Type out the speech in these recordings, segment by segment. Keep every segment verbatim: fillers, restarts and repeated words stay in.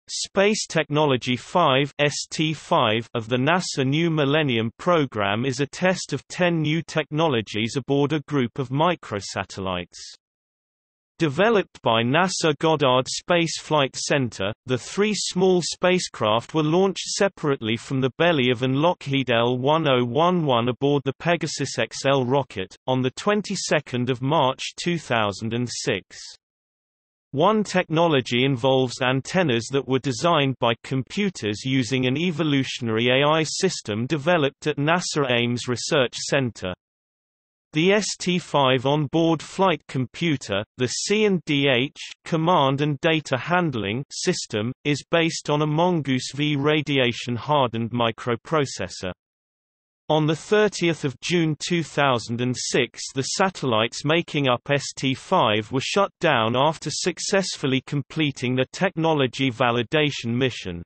Space Technology five (S T five) of the NASA New Millennium Program is a test of ten new technologies aboard a group of microsatellites. Developed by NASA Goddard Space Flight Center, the three small spacecraft were launched separately from the belly of an Lockheed L ten eleven aboard the Pegasus X L rocket, on the twenty-second of March two thousand six. One technology involves antennas that were designed by computers using an evolutionary A I system developed at NASA Ames Research Center. The S T five onboard flight computer, the C and D H command and data handling system, is based on a Mongoose V radiation-hardened microprocessor. On thirtieth of June two thousand six, the satellites making up S T five were shut down after successfully completing the technology validation mission.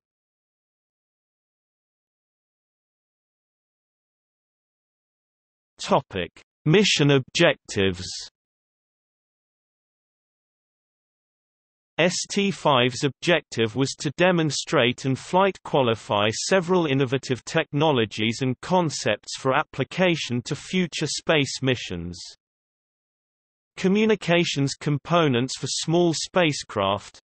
Topic: Mission objectives. S T five's objective was to demonstrate and flight qualify several innovative technologies and concepts for application to future space missions. Communications components for small spacecraft.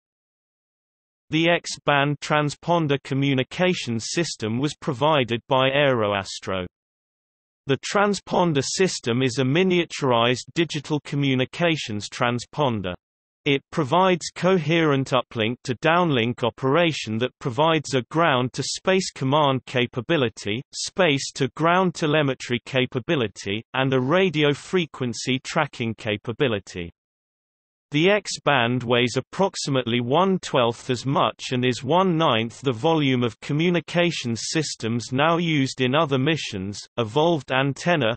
The X-band transponder communications system was provided by Aeroastro. The transponder system is a miniaturized digital communications transponder. It provides coherent uplink to downlink operation that provides a ground-to-space command capability, space-to-ground telemetry capability, and a radio frequency tracking capability. The X-band weighs approximately one twelfth as much and is one ninth the volume of communications systems now used in other missions. Evolved antenna.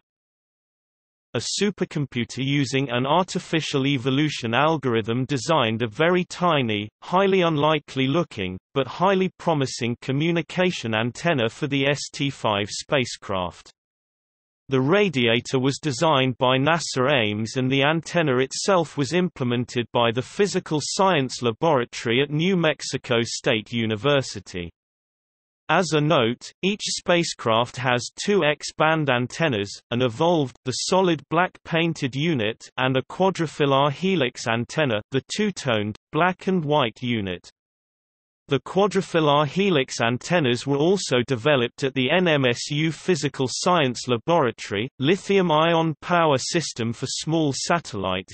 A supercomputer using an artificial evolution algorithm designed a very tiny, highly unlikely-looking, but highly promising communication antenna for the S T five spacecraft. The radiator was designed by NASA Ames and the antenna itself was implemented by the Physical Science Laboratory at New Mexico State University. As a note, each spacecraft has two X-band antennas, an evolved the solid black painted unit and a quadrifilar helix antenna, the two-toned, black and white unit. The quadrifilar helix antennas were also developed at the N M S U Physical Science Laboratory. Lithium-ion power system for small satellites.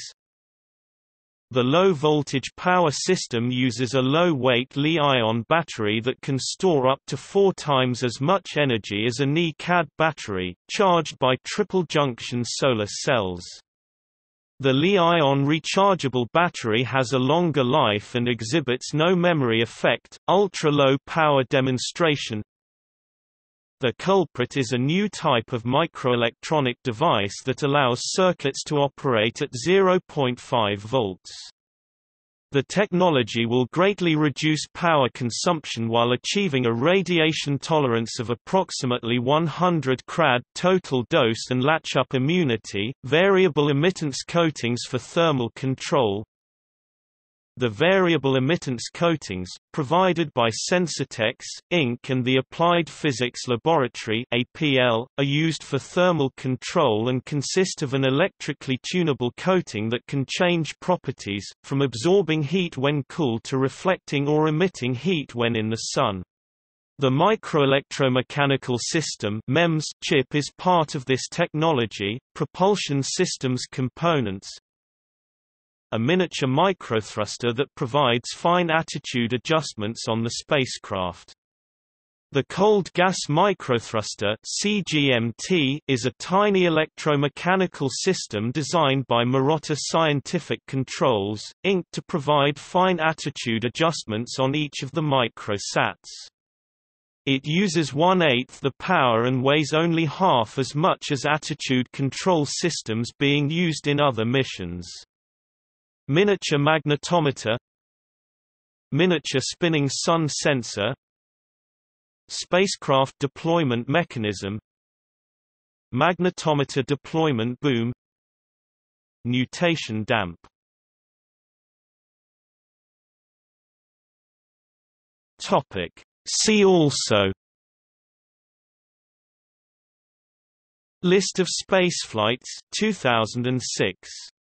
The low-voltage power system uses a low-weight Li-ion battery that can store up to four times as much energy as a Ni C A D battery, charged by triple-junction solar cells. The Li-ion rechargeable battery has a longer life and exhibits no memory effect. Ultra-low power demonstration. The culprit is a new type of microelectronic device that allows circuits to operate at zero point five volts. The technology will greatly reduce power consumption while achieving a radiation tolerance of approximately one hundred crad total dose and latch-up immunity. Variable emittance coatings for thermal control. The variable emittance coatings, provided by Sensitex, Incorporated and the Applied Physics Laboratory (A P L), are used for thermal control and consist of an electrically tunable coating that can change properties, from absorbing heat when cool to reflecting or emitting heat when in the sun. The microelectromechanical system (M E M S) chip is part of this technology. Propulsion systems components. A miniature microthruster that provides fine attitude adjustments on the spacecraft. The cold gas microthruster (C G M T) is a tiny electromechanical system designed by Marotta Scientific Controls, Incorporated to provide fine attitude adjustments on each of the microsats. It uses one-eighth the power and weighs only half as much as attitude control systems being used in other missions. Miniature magnetometer. Miniature spinning sun sensor. Spacecraft deployment mechanism. Magnetometer deployment boom. Nutation damp. Topic. See also: List of spaceflights two thousand six.